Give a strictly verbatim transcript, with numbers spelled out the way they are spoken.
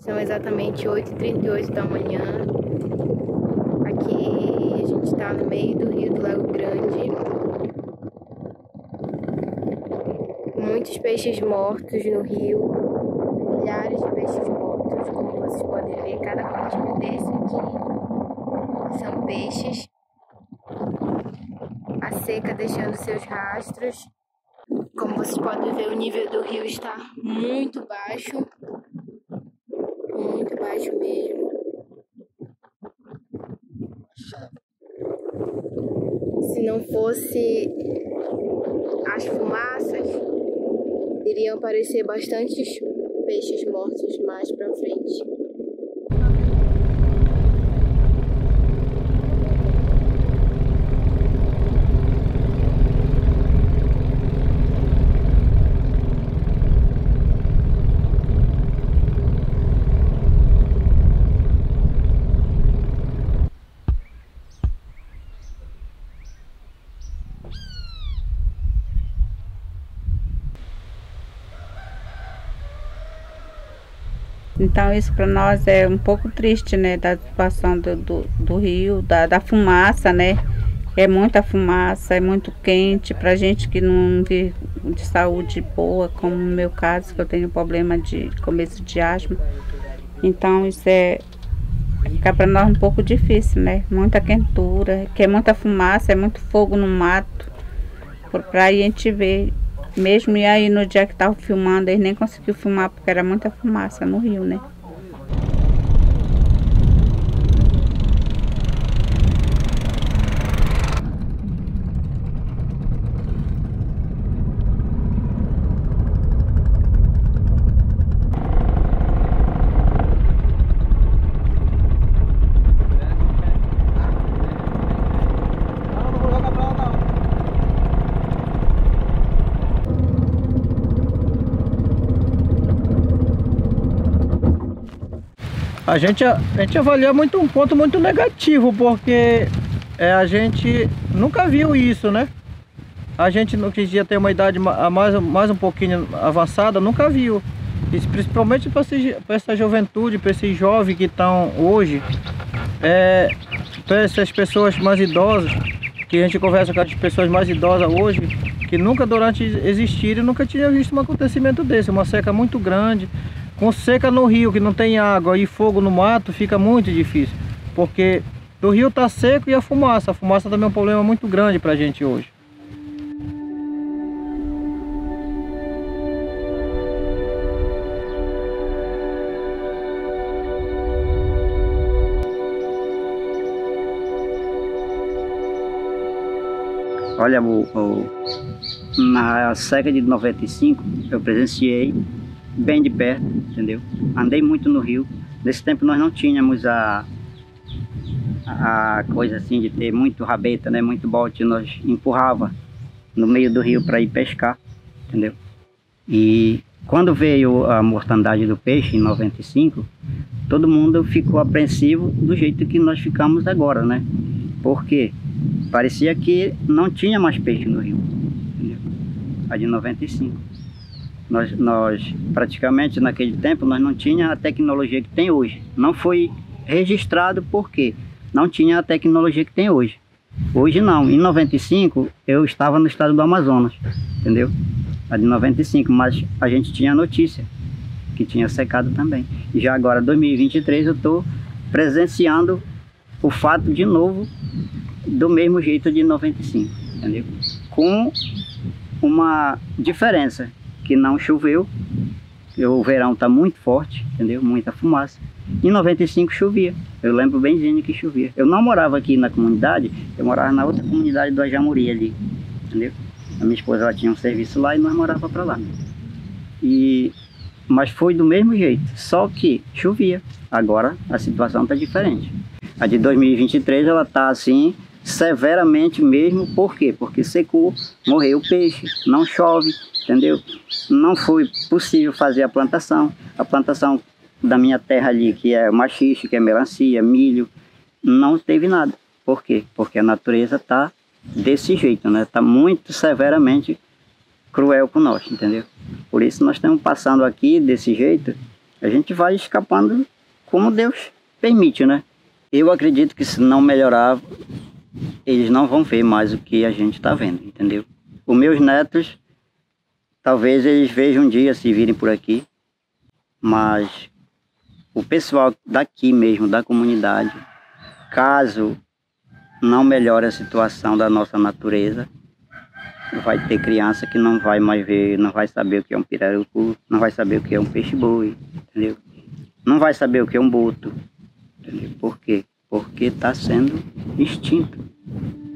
São exatamente oito e trinta e oito da manhã. Aqui a gente está no meio do rio do Lago Grande. Muitos peixes mortos no rio. Milhares de peixes mortos. Como vocês podem ver, cada patinho desse aqui são peixes. A seca deixando seus rastros. Como vocês podem ver, o nível do rio está muito baixo. Muito baixo mesmo. Se não fosse as fumaças, iriam aparecer bastantes peixes mortos mais pra frente. Então isso para nós é um pouco triste, né, da situação do, do, do rio, da, da fumaça, né, é muita fumaça, é muito quente, para gente que não vive de saúde boa, como no meu caso, que eu tenho problema de começo de asma, então isso é, fica para nós um pouco difícil, né, muita quentura, que é muita fumaça, é muito fogo no mato, para a gente ver. Mesmo e aí no dia que estava filmando, eles nem conseguiu filmar porque era muita fumaça no rio, né? A gente, a gente avalia muito um ponto muito negativo, porque é, a gente nunca viu isso, né? A gente no que já tem uma idade mais, mais um pouquinho avançada, nunca viu. Isso, principalmente para essa juventude, para esses jovens que estão hoje, é, para essas pessoas mais idosas, que a gente conversa com as pessoas mais idosas hoje, que nunca durante existirem, nunca tinha visto um acontecimento desse, uma seca muito grande. Com seca no rio, que não tem água, e fogo no mato, fica muito difícil. Porque o rio está seco e a fumaça. A fumaça também é um problema muito grande para a gente hoje. Olha, o, o, na seca de noventa e cinco, eu presenciei bem de perto, entendeu? Andei muito no rio. Nesse tempo nós não tínhamos a, a coisa assim de ter muito rabeta, né? Muito bote. Nós empurrava no meio do rio para ir pescar, entendeu? E quando veio a mortandade do peixe em noventa e cinco, todo mundo ficou apreensivo do jeito que nós ficamos agora, né? Porque parecia que não tinha mais peixe no rio, entendeu? A de noventa e cinco. Nós, nós, praticamente naquele tempo, nós não tinha a tecnologia que tem hoje. Não foi registrado porque não tinha a tecnologia que tem hoje. Hoje não. Em noventa e cinco, eu estava no estado do Amazonas, entendeu? A de noventa e cinco, mas a gente tinha notícia que tinha secado também. E já agora, dois mil e vinte e três, eu estou presenciando o fato de novo, do mesmo jeito de noventa e cinco, entendeu? Com uma diferença. Que não choveu, o verão está muito forte, entendeu? Muita fumaça. Em noventa e cinco chovia, eu lembro benzinho que chovia. Eu não morava aqui na comunidade, eu morava na outra comunidade do Ajamuri ali, entendeu? A minha esposa ela tinha um serviço lá e nós morávamos para lá. E, mas foi do mesmo jeito, só que chovia. Agora a situação está diferente. A de dois mil e vinte e três ela está assim, severamente mesmo. Por quê? Porque secou, morreu o peixe, não chove, entendeu? Não foi possível fazer a plantação. A plantação da minha terra ali, que é maxixe, que é melancia, milho, não teve nada. Por quê? Porque a natureza está desse jeito, né? Está muito severamente cruel com nós, entendeu? Por isso nós estamos passando aqui desse jeito A gente vai escapando como Deus permite, né? Eu acredito que se não melhorar, eles não vão ver mais o que a gente está vendo, entendeu? Os meus netos, talvez eles vejam um dia se virem por aqui, mas o pessoal daqui mesmo, da comunidade, caso não melhore a situação da nossa natureza, vai ter criança que não vai mais ver, não vai saber o que é um pirarucu, não vai saber o que é um peixe-boi, entendeu? Não vai saber o que é um boto, entendeu? Por quê? Porque está sendo extinto.